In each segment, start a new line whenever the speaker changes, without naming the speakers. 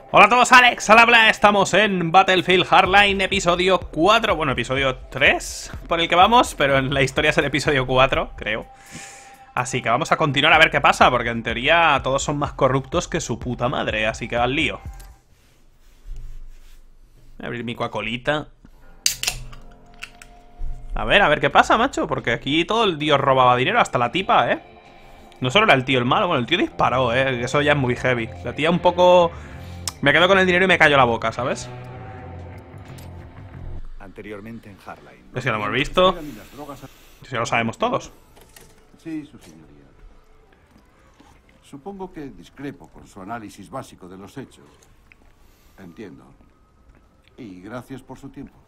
Hola a todos, Alex al habla, estamos en Battlefield Hardline episodio 4, bueno, episodio 3 por el que vamos, pero en la historia es el episodio 4, creo. Así que vamos a continuar a ver qué pasa, porque en teoría todos son más corruptos que su puta madre, así que al lío. Voy a abrir mi coacolita. A ver qué pasa, macho, porque aquí todo el tío robaba dinero, hasta la tipa, ¿eh? No solo era el tío el malo, bueno, el tío disparó, ¿eh? Eso ya es muy heavy. La tía un poco... Me quedo con el dinero y me cayó la boca, ¿sabes?
Anteriormente en Hardline.
Es que lo hemos visto. Si lo sabemos todos.
Sí, su señoría. Supongo que discrepo con su análisis básico de los hechos. Entiendo. Y gracias por su tiempo.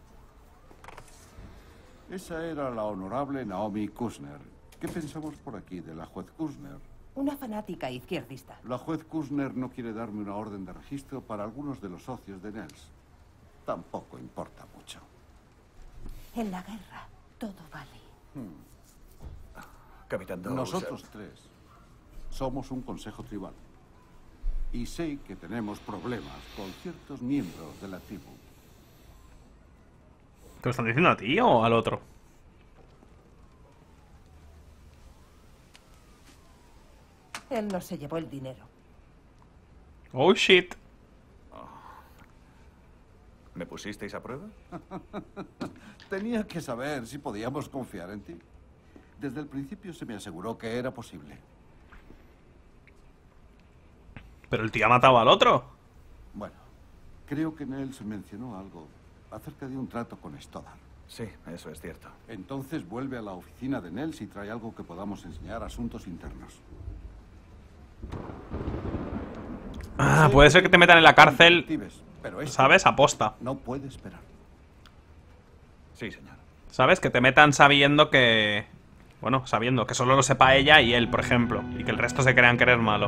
Esa era la honorable Naomi Kushner. ¿Qué pensamos por aquí de la juez Kushner?
Una fanática izquierdista.
La juez Kushner no quiere darme una orden de registro para algunos de los socios de Nels. Tampoco importa mucho.
En la guerra, todo vale.
Capitán Dawes.
Nosotros tres somos un consejo tribal. Y sé que tenemos problemas con ciertos miembros de la tribu.
¿Te lo están diciendo a ti o al otro?
Él no se llevó el dinero.
Oh, shit.
¿Me pusisteis a prueba?
Tenía que saber si podíamos confiar en ti. Desde el principio se me aseguró que era posible.
Pero el tío ha matado al otro.
Bueno, creo que Nels mencionó algo acerca de un trato con Stoddard.
Sí, eso es cierto.
Entonces vuelve a la oficina de Nels y trae algo que podamos enseñar a asuntos internos.
Ah, puede ser que te metan en la cárcel,
pero esto
¿sabes? Aposta.
no puede esperar.
Sí, señor.
¿Sabes? Que te metan sabiendo que... Bueno, sabiendo que solo lo sepa ella y él, por ejemplo. Y que el resto se crean que eres malo.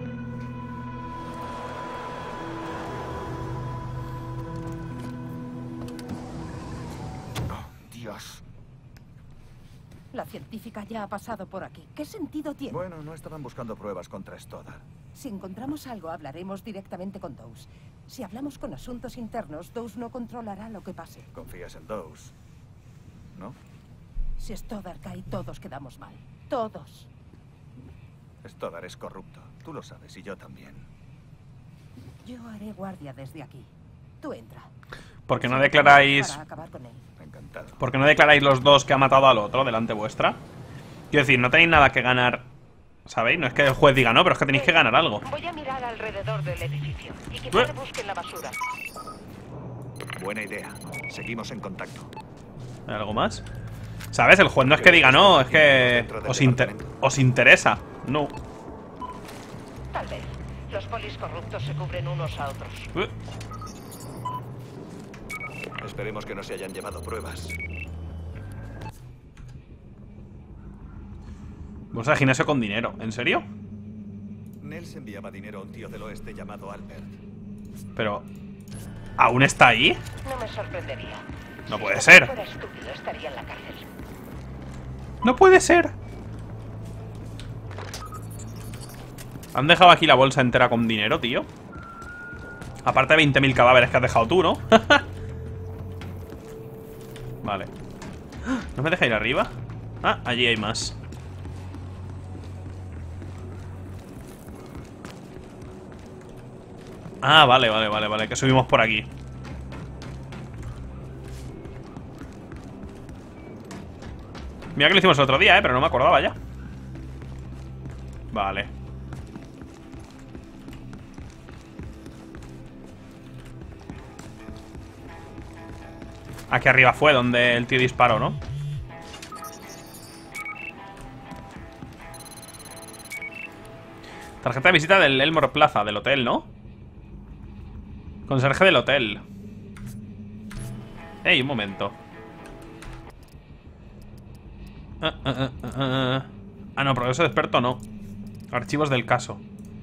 Dios.
La científica ya ha pasado por aquí. ¿Qué sentido tiene?
Bueno, no estaban buscando pruebas contra Stoddard.
Si encontramos algo, hablaremos directamente con Dawes. Si hablamos con asuntos internos, Dawes no controlará lo que pase.
¿Confías en Dawes? ¿No?
Si Stoddard cae, todos quedamos mal. Todos.
Stoddard es corrupto. Tú lo sabes y yo también.
Yo haré guardia desde aquí. Tú entra.
¿Por qué no
Si
declaráis...
para acabar con él.
Encantado.
¿Por qué no declaráis los dos que ha matado al otro delante vuestra? Quiero decir, no tenéis nada que ganar, ¿sabéis? No es que el juez diga no, pero es que tenéis que ganar algo.
Voy a mirar alrededor del edificio y quizá busquen la basura.
Buena idea. Seguimos en contacto.
¿Hay algo más? ¿Sabes? El juez no es que diga no, es que os interesa. No.
Tal vez. Los polis corruptos se cubren unos a otros.
Esperemos que no se hayan llevado pruebas.
Bolsa de gimnasio con dinero. ¿En serio?
Nels enviaba dinero a un tío del oeste llamado Albert.
Pero... ¿aún está ahí?
No me sorprendería.
No puede
Si
ser.
fuera estúpido, estaría en la cárcel.
¡No puede ser! Han dejado aquí la bolsa entera con dinero, tío. Aparte de 20.000 cadáveres que has dejado tú, ¿no? Vale. ¿No me deja ir arriba? Ah, allí hay más. Ah, vale, que subimos por aquí. Mira que lo hicimos el otro día, pero no me acordaba ya. Vale. Aquí arriba fue donde el tío disparó, ¿no? Tarjeta de visita del Elmore Plaza, del hotel, ¿no? Conserje del hotel. Ey, un momento. Ah, no, progreso de experto no. Archivos del caso.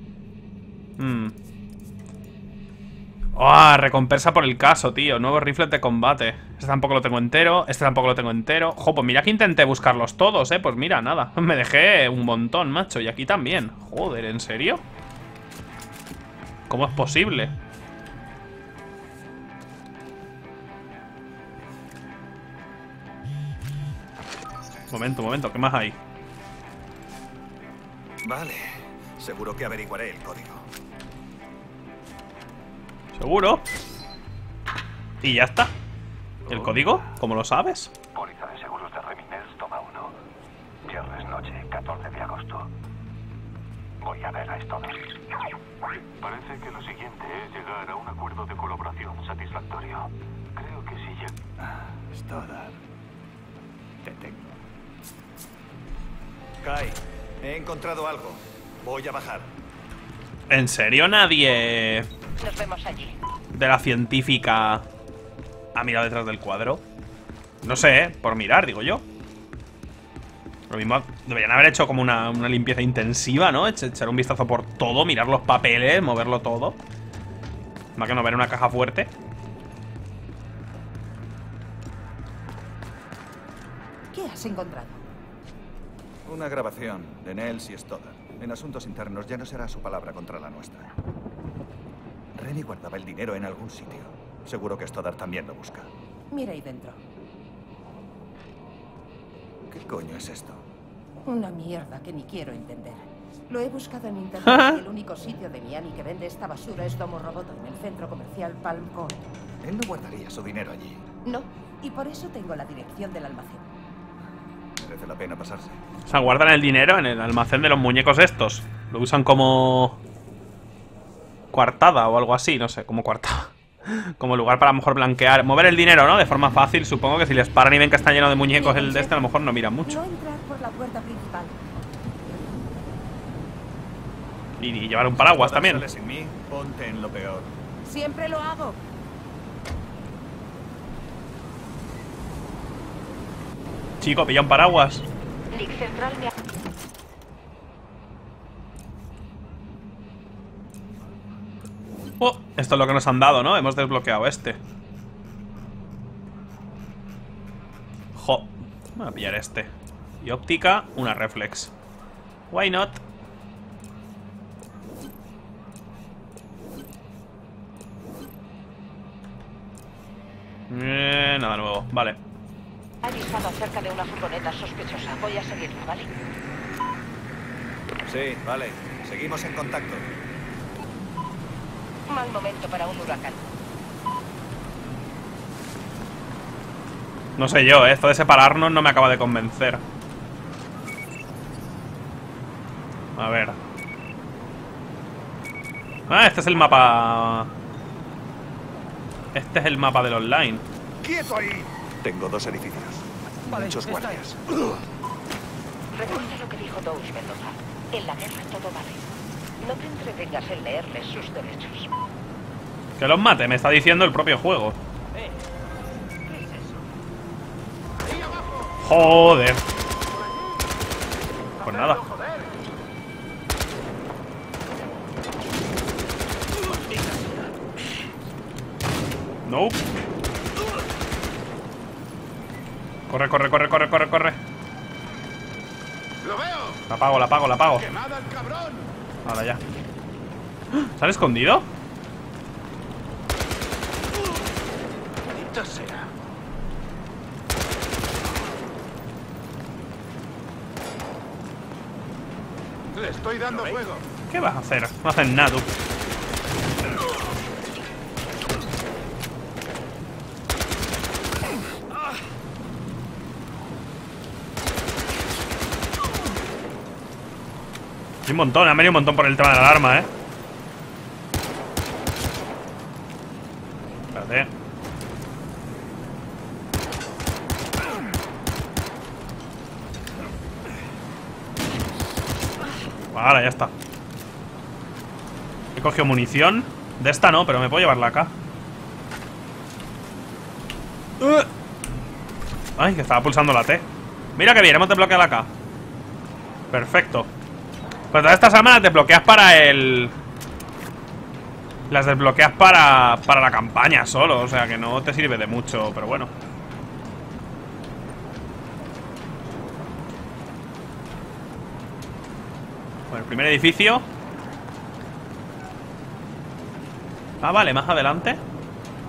¡Oh! Recompensa por el caso, tío. Nuevos rifles de combate. Este tampoco lo tengo entero. Este tampoco lo tengo entero. Jo, pues mira que intenté buscarlos todos, Pues mira, nada. Me dejé un montón, macho. Y aquí también. Joder, ¿en serio? ¿Cómo es posible? Momento, ¿qué más hay?
Vale, seguro que averiguaré el código.
¿Seguro? Y ya está. ¿El código? ¿Cómo lo sabes?
Póliza de seguros de Remines, toma 1. Viernes noche, 14 de agosto. Voy a ver a Stoddard. Parece que lo siguiente es llegar a un acuerdo de colaboración satisfactorio. Creo que sí ya...
Stoddard. Te tengo. Kai, he encontrado algo. Voy a bajar.
¿En serio nadie
Nos vemos allí.
de la científica ha mirado detrás del cuadro? No sé, por mirar, digo yo. Lo mismo deberían haber hecho como una limpieza intensiva, ¿no? Echar un vistazo por todo, mirar los papeles, moverlo todo. Más que no ver una caja fuerte.
¿Qué has encontrado?
Una grabación de Nels y Stoddard. En asuntos internos ya no será su palabra contra la nuestra. Remy guardaba el dinero en algún sitio. Seguro que Stoddard también lo busca.
Mira ahí dentro.
¿Qué coño es esto?
Una mierda que ni quiero entender. Lo he buscado en internet y el único sitio de Miami que vende esta basura es Domo Roboto, en el centro comercial Palm Court.
Él no guardaría su dinero allí.
No, y por eso tengo la dirección del almacén.
Merece la pena pasarse.
O sea, guardan el dinero en el almacén de los muñecos estos. Lo usan como coartada o algo así, no sé, como coartada. Como lugar para a lo mejor blanquear, mover el dinero, ¿no? De forma fácil, supongo que si les paran y ven que está lleno de muñecos el de este, a lo mejor no miran mucho.
No entrar por la puerta principal.
Y llevar un paraguas también.
Sales sin mí, ponte en lo peor.
Siempre lo hago.
Chico, pilla un paraguas.
Nick Central me ha...
Oh, esto es lo que nos han dado, ¿no? Hemos desbloqueado este. Jo, voy a pillar este. Y óptica, una reflex. Why not? Nada nuevo, vale.
Ha avisado acerca de una furgoneta sospechosa. Voy a seguirla, ¿vale?
Sí, vale. Seguimos en contacto.
Mal momento para un huracán.
No sé yo, esto de separarnos no me acaba de convencer. A ver. Ah, este es el mapa. Este es el mapa del online.
¡Quieto ahí! Tengo 2 edificios. Muchos guardias.
Recuerda lo que dijo Dous Mendoza. En la guerra todo vale. No te entretengas en leerles sus derechos.
Que los mate, me está diciendo el propio juego. Joder. Pues nada. Nope. Corre, corre, corre, corre, corre, corre.
¡Lo veo!
La apago, la apago, la apago.
¡Quemada el cabrón!
Ahora ya. ¿Se han escondido?
¡Maldita sea! Le estoy dando fuego.
¿Qué vas a hacer? No hacen nada, tú. Hay un montón, han venido un montón por el tema de la alarma, Espérate. Vale, ya está. He cogido munición. De esta no, pero me puedo llevarla acá. Ay, que estaba pulsando la T. Mira que bien, hemos desbloqueado acá. Perfecto. Pues todas estas armas las desbloqueas para el... Las desbloqueas para la campaña solo. O sea que no te sirve de mucho, pero bueno. Bueno, el primer edificio. Ah, vale, más adelante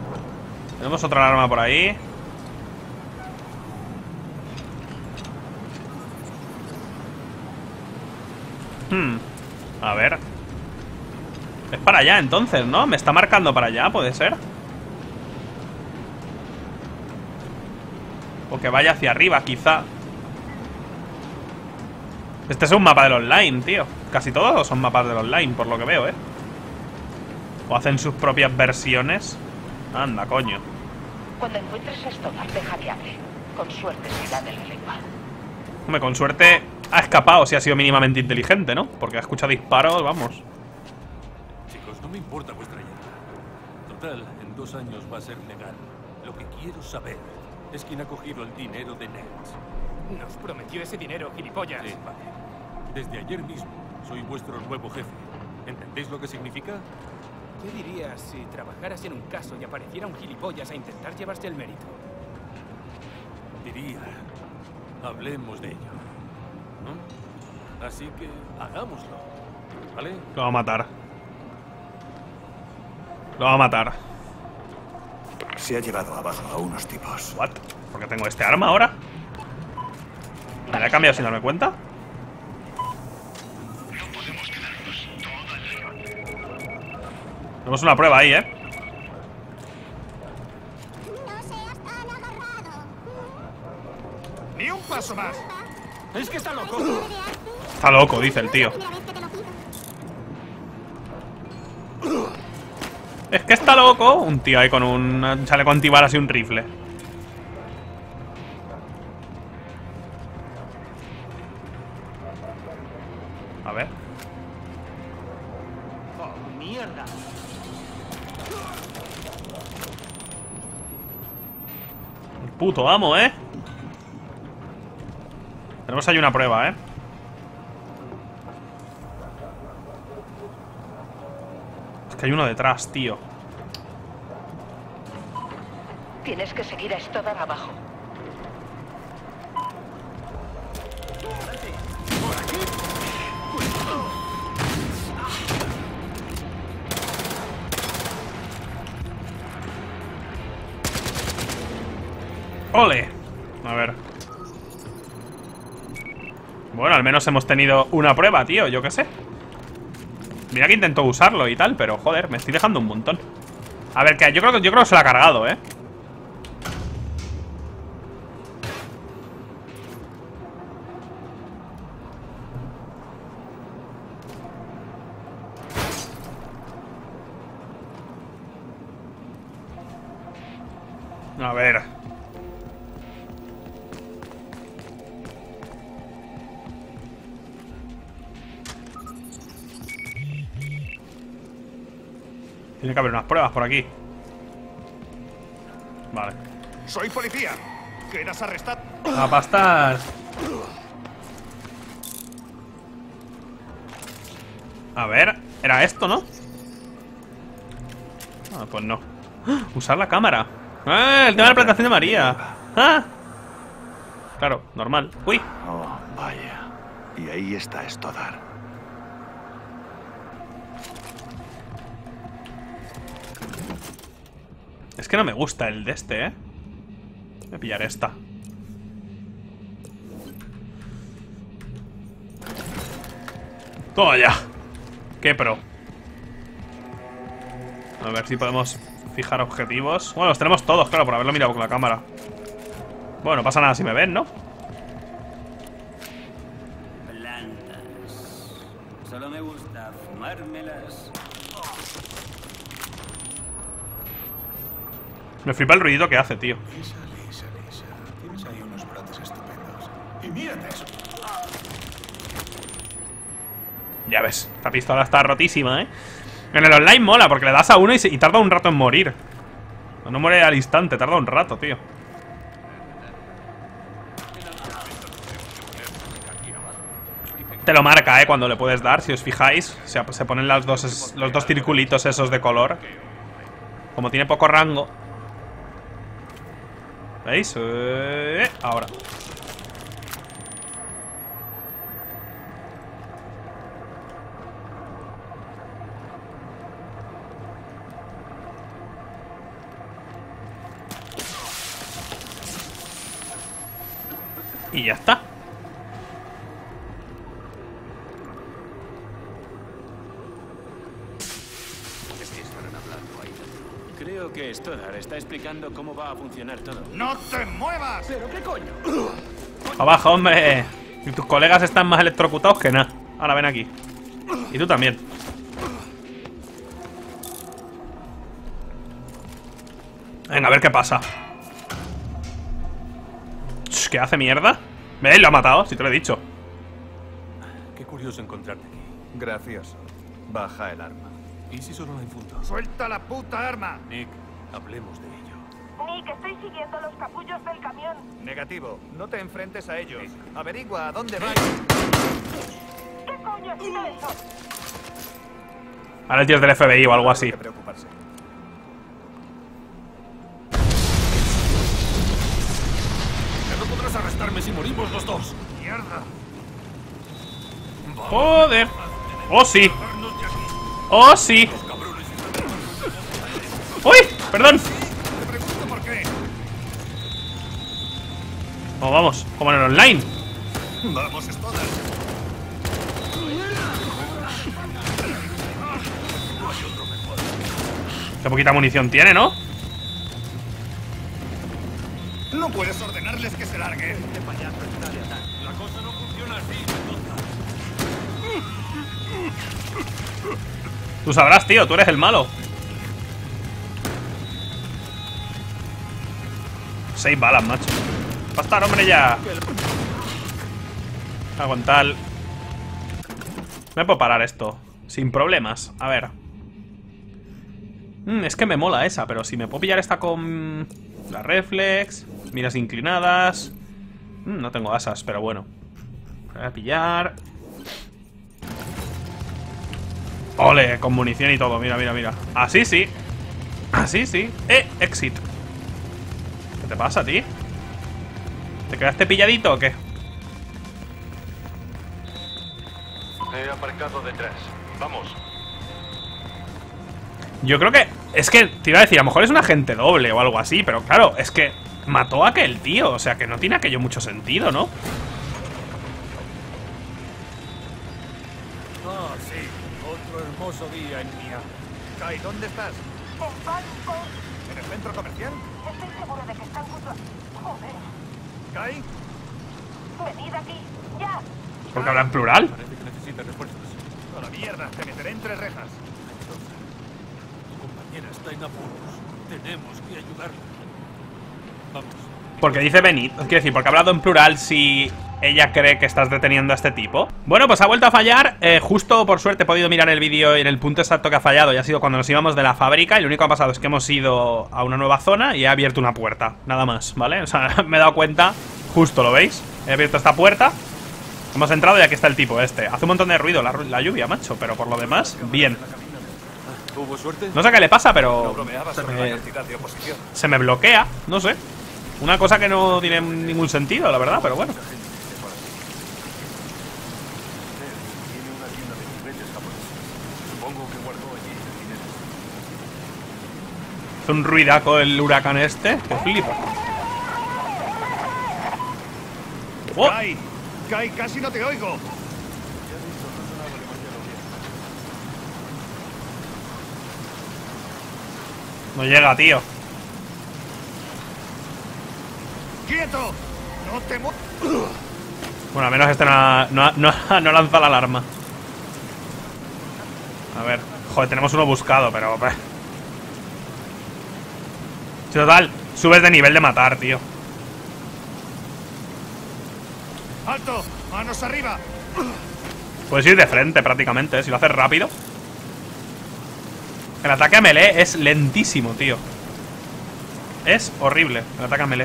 tenemos otra alarma por ahí. A ver. Es para allá entonces, ¿no? Me está marcando para allá, ¿puede ser? O que vaya hacia arriba, quizá. Este es un mapa del online, tío. Casi todos son mapas del online, por lo que veo, ¿eh? O hacen sus propias versiones. Anda, coño.
Cuando encuentres a Stoddard, deja que hable. Con suerte se irá de la lengua.
Hombre, con suerte ha escapado si ha sido mínimamente inteligente, ¿no? Porque ha escuchado disparos, vamos.
Chicos, no me importa vuestra ayuda. Total, en 2 años va a ser legal. Lo que quiero saber es quién ha cogido el dinero de Nels.
Nos prometió ese dinero, gilipollas.
Sí, vale. Desde ayer mismo soy vuestro nuevo jefe. ¿Entendéis lo que significa?
¿Qué dirías si trabajaras en un caso y apareciera un gilipollas a intentar llevarse el mérito?
Diría, hablemos de ello, ¿no? Así que hagámoslo, ¿vale?
Lo va a matar. Lo va a matar.
Se ha llevado abajo a unos tipos.
¿What? ¿Por qué tengo este arma ahora? ¿Me la he cambiado sin darme cuenta? Tenemos una prueba ahí, ¿eh?
No seas tan agarrado.
¡Ni un paso más! ¡Es que está loco!
Está loco, dice el tío.
Primera vez que te lo pido.
Es que está loco. Un tío ahí con un chaleco antibalas y un rifle. A ver.
¡Oh, mierda!
El puto amo, ¿eh? Tenemos ahí una prueba, ¿eh? Es que hay uno detrás, tío.
Tienes que seguir a Stoddard abajo.
¡Ole! A ver. Bueno, al menos hemos tenido una prueba, tío, yo qué sé. Mira que intentó usarlo y tal, pero joder, me estoy dejando un montón. A ver, que yo creo que se lo ha cargado, ¿eh? A ver. Tiene que haber unas pruebas por aquí. Vale.
¡Soy policía! ¿Quedas arrestado?
A pastar. A ver, era esto, ¿no? Ah, pues no. ¡Ah! Usar la cámara. ¡Ah! El tema de la plantación de María. ¡Ah! Claro, normal. ¡Uy!
Oh, vaya. Y ahí está Stoddard.
Es que no me gusta el de este, ¿eh? Voy a pillar esta. Toma ya. Qué pro. A ver si podemos fijar objetivos. Bueno, los tenemos todos, claro, por haberlo mirado con la cámara. Bueno, no pasa nada si me ven, ¿no?
Plantas. Solo me gusta fumármelas.
Me flipa el ruidito que hace, tío.
Lisa. Tienes ahí unos brotes estupendos. Y mírate eso.
Ya ves, esta pistola está rotísima, ¿eh? En el online mola, porque le das a uno y tarda un rato en morir. No muere al instante, tarda un rato, tío. Te lo marca, cuando le puedes dar, si os fijáis. Se ponen los dos circulitos esos de color. Como tiene poco rango. ¿Veis? Ahora. Y ya está.
Creo que Stoddard está explicando cómo va a funcionar todo.
¡No te muevas!
¿Pero qué coño?
Abajo, hombre. Y tus colegas están más electrocutados que nada. Ahora ven aquí. Y tú también. Venga, a ver qué pasa. ¿Qué hace, mierda? ¿Ves? Lo ha matado, si te lo he dicho.
Qué curioso encontrarte aquí.
Gracioso. Baja el arma.
¿Y si solo la infundo?
¡Suelta la puta arma!
Nick, hablemos de ello.
Nick, estoy siguiendo los capullos del camión.
Negativo. No te enfrentes a ellos. Averigua a dónde vais.
¿Qué coño ha sido eso?
Ahora el tío es del FBI o algo así.
No hay que preocuparse.
Ya no podrás arrestarme si morimos los dos.
¡Mierda!
Joder. Oh, sí. Oh, sí. ¡Uy! Perdón.
Te pregunto por qué.
Oh, vamos. Como en el online.
Vamos, Stoddard.
Qué poquita munición tiene, ¿no?
No puedes ordenarles que se larguen.
La cosa no funciona así,
Tú sabrás, tío. Tú eres el malo. 6 balas, macho. ¡Bastar, hombre, ya! Aguantar. Me puedo parar esto sin problemas. A ver. Es que me mola esa, pero si me puedo pillar esta con la reflex, miras inclinadas. No tengo asas, pero bueno. Voy a pillar. Ole, con munición y todo. Mira, mira, mira. Así sí. Así sí. Exit. ¿Qué te pasa, tío? ¿Te quedaste pilladito o qué?
He aparcado detrás. Vamos.
Yo creo que... Es que te iba a decir, a lo mejor es un agente doble o algo así, pero claro, es que mató a aquel tío, o sea que no tiene aquello mucho sentido, ¿no?
Ah, sí. Otro hermoso día en Mía.
Kai, ¿dónde estás?
En pánico.
¿En el centro comercial?
Estoy seguro de que están junto a... Joder.
Kai.
Venid aquí. Ya.
¿Por qué habla en plural?
Parece que necesita refuerzos.
A la mierda, te meteré entre rejas.
Tu compañera está en apuros. Tenemos que ayudarla. Vamos.
Porque dice venid, quiero decir, porque ha hablado en plural si ella cree que estás deteniendo a este tipo. Bueno, pues ha vuelto a fallar. Justo por suerte he podido mirar el vídeo y en el punto exacto que ha fallado y ha sido cuando nos íbamos de la fábrica. Y lo único que ha pasado es que hemos ido a una nueva zona y he abierto una puerta, nada más, ¿vale? O sea, me he dado cuenta, justo, ¿lo veis? He abierto esta puerta, hemos entrado y aquí está el tipo este. Hace un montón de ruido la lluvia, macho, pero por lo demás, bien.
¿Hubo suerte?
No sé qué le pasa, pero
No bromeaba sobre la cantidad de oposición.
se me bloquea, no sé. Una cosa que no tiene ningún sentido, la verdad, pero bueno.
Tiene una tienda de juguetes japoneses. Supongo que guardó allí el dinero.
Es un ruidaco el huracán este, que flipa. ¡Oh!
Kai, Kai, casi no te oigo.
No llega, tío.
¡Quieto! ¡No te muevas!
Bueno, al menos este no lanza la alarma. A ver. Joder, tenemos uno buscado, pero... Total, subes de nivel de matar, tío.
¡Alto! ¡Manos arriba!
Puedes ir de frente prácticamente, si lo haces rápido. El ataque a melee es lentísimo, tío. Es horrible el ataque a melee.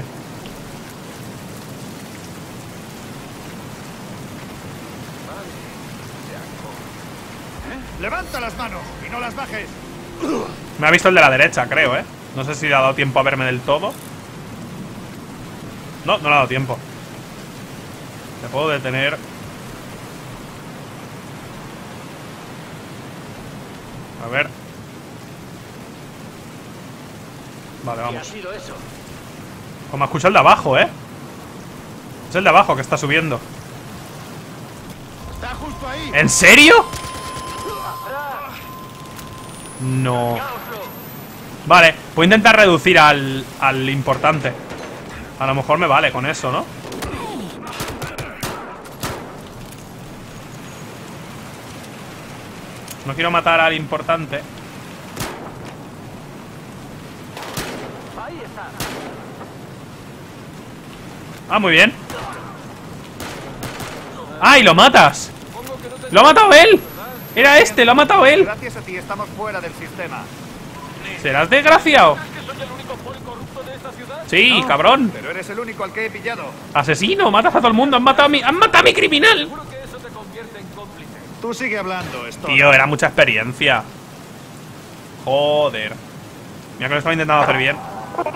¡Levanta las manos y no las bajes!
Me ha visto el de la derecha, creo, ¿eh? No sé si le ha dado tiempo a verme del todo. No, no le ha dado tiempo. Te puedo detener. A ver. Vale, vamos.
¿Qué ha sido eso?
Como escucha el de abajo, ¿eh? Es el de abajo que está subiendo.
Está justo ahí.
¿En serio? No. Vale, Voy a intentar reducir al importante. A lo mejor me vale con eso, ¿no? No quiero matar al importante. Ah, muy bien. ¡Ah, y lo matas! ¡Lo ha matado él! ¡Era este! ¡Lo ha matado él!
Gracias a ti estamos fuera del sistema.
¿Serás desgraciado? Sí, cabrón.
Pero eres el único al que he pillado.
Asesino, matas a todo el mundo. ¡Han matado a mi criminal!
Tú sigue hablando, esto.
Tío, era mucha experiencia. Joder. Mira que lo estaba intentando hacer bien.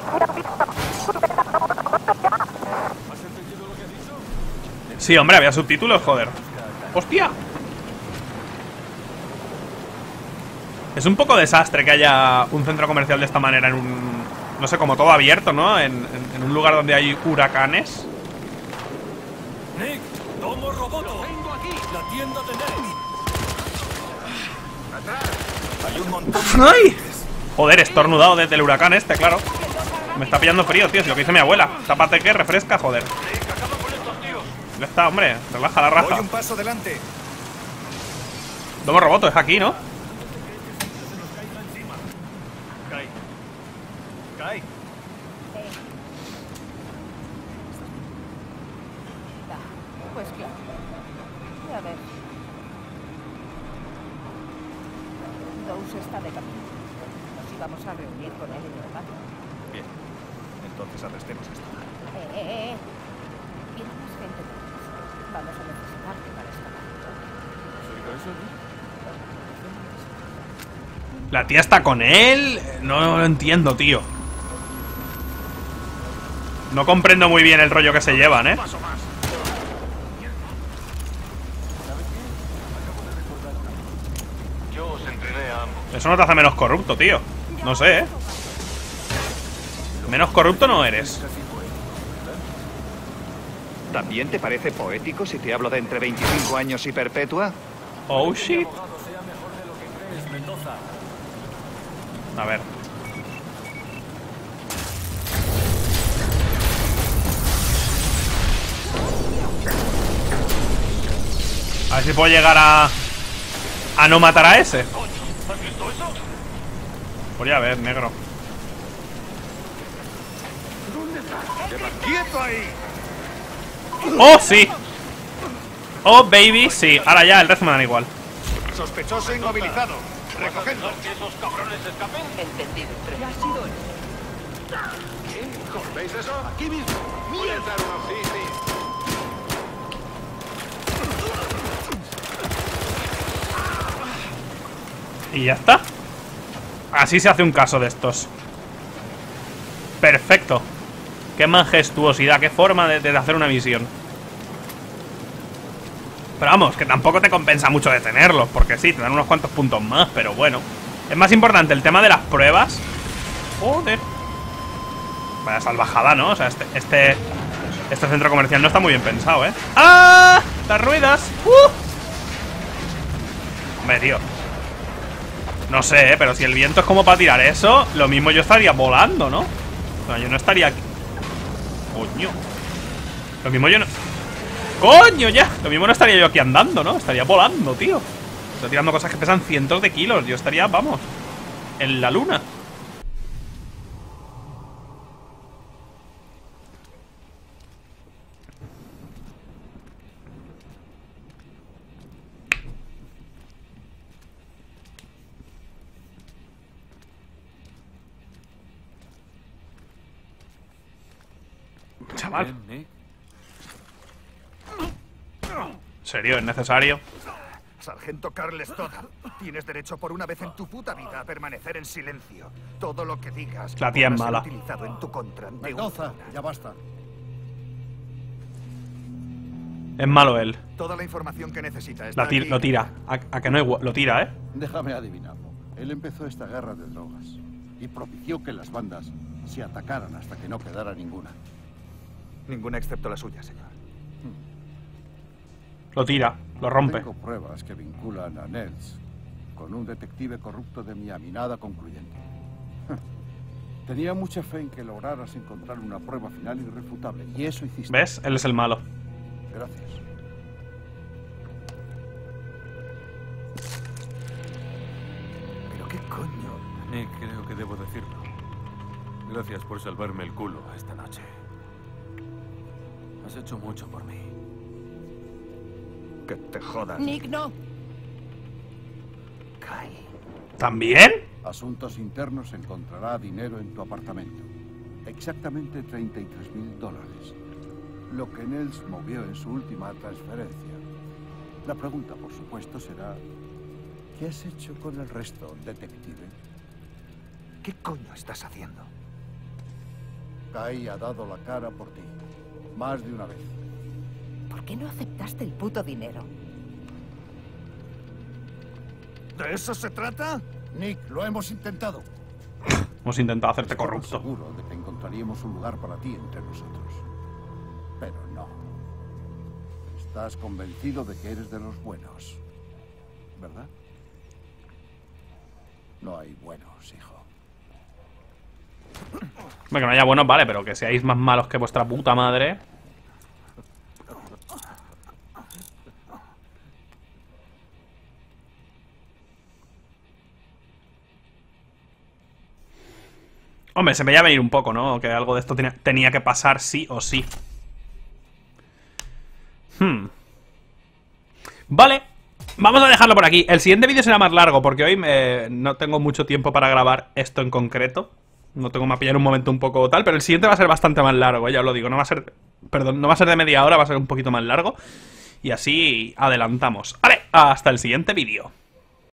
Sí, hombre, había subtítulos, joder. ¡Hostia! Es un poco desastre que haya un centro comercial de esta manera en un... No sé, como todo abierto, ¿no? En un lugar donde hay huracanes.
Nick, Domo Roboto. Vengo aquí, la tienda de Nick.
Hay un montón.
¡Ay! Joder, estornudado desde el huracán este, claro. Me está pillando frío, tío, si lo que dice mi abuela. Tápate que refresca, joder. Ya está, hombre, relaja la raja.
Voy un paso adelante.
Domo Roboto, es aquí, ¿no?
Kai.
Pues claro. Y a ver. Dous está de camino. Nos íbamos a reunir con él en el patio.
Bien. Entonces arrestemos esto.
Viene más gente de ellos. Vamos a necesitarte para escapar.
¿La tía está con él? No lo entiendo, tío. No comprendo muy bien el rollo que se llevan, ¿eh?
Yo os entrené a ambos.
Eso no te hace menos corrupto, tío. No sé, ¿eh? Menos corrupto no eres.
¿También te parece poético si te hablo de entre 25 años y perpetua?
Oh, shit. A ver. A ver si puedo llegar a no matar a ese. Voy a ver, negro.
¡Quieto ahí!
¡Oh, sí! ¡Oh, baby! Sí, ahora ya, el resto me dan igual.
Sospechoso inmovilizado. Recogedlo.
¿Que esos cabrones escapen?
Entendido, tres.
Ha sido él. ¿Qué? ¿Veis eso? Aquí mismo. Voy a echar unos sí.
Y ya está. Así se hace un caso de estos. Perfecto. Qué majestuosidad, qué forma de hacer una misión. Pero vamos, que tampoco te compensa mucho detenerlos, porque sí, te dan unos cuantos puntos más, pero bueno. Es más importante el tema de las pruebas. Joder. Vaya salvajada, ¿no? O sea, este centro comercial no está muy bien pensado, ¿eh? ¡Ah! ¡Las ruedas! Hombre, tío. No sé, pero si el viento es como para tirar eso, lo mismo yo estaría volando, ¿no? O sea, yo no estaría aquí. Coño. Lo mismo yo no... ¡Coño, ya! Lo mismo no estaría yo aquí andando, ¿no? Estaría volando, tío. Estoy tirando cosas que pesan cientos de kilos. Yo estaría, vamos, en la luna. Chaval. ¿En serio? ¿Es necesario?
Sargento Carl Stoddard, tienes derecho por una vez en tu puta vida a permanecer en silencio. Todo lo que digas
La tía es
podrá ser
mala.
utilizado en tu contra.
Mendoza, ya basta.
Es malo él.
Toda la información que necesita está aquí.
Lo tira. A que no hay lo tira, ¿eh?
Déjame adivinarlo. Él empezó esta guerra de drogas y propició que las bandas se atacaran hasta que no quedara ninguna.
Ninguna excepto la suya, señor.
Lo tira, lo rompe.
Tengo pruebas que vinculan a Nels con un detective corrupto de Miami. Nada concluyente. Tenía mucha fe en que lograras encontrar una prueba final irrefutable, y eso hiciste.
¿Ves? Él es el malo.
Gracias.
¿Pero qué coño?
Nick, creo que debo decirlo. Gracias por salvarme el culo esta noche. Has hecho mucho por mí.
Que te jodan.
Nick, no.
Kai.
¿También?
Asuntos Internos encontrará dinero en tu apartamento. Exactamente $33.000. Lo que Nels movió en su última transferencia. La pregunta, por supuesto, será... ¿qué has hecho con el resto, detective?
¿Qué coño estás haciendo?
Kai ha dado la cara por ti. Más de una vez.
¿Por qué no aceptaste el puto dinero?
¿De eso se trata? Nick, lo hemos intentado.
Hemos intentado hacerte
Estaba
corrupto.
seguro de que encontraríamos un lugar para ti entre nosotros. Pero no. Estás convencido de que eres de los buenos, ¿verdad? No hay buenos, hijo.
Hombre, que no haya buenos, vale, pero que seáis más malos que vuestra puta madre. Hombre, se me veía venir un poco, ¿no? Que algo de esto tenía que pasar sí o sí. Vale, vamos a dejarlo por aquí. El siguiente vídeo será más largo porque hoy no tengo mucho tiempo para grabar esto en concreto. No tengo que pillar un momento un poco tal, pero el siguiente va a ser bastante más largo, ya os lo digo. No va a ser, perdón, no va a ser de media hora, va a ser un poquito más largo. Y así adelantamos. Vale, hasta el siguiente vídeo.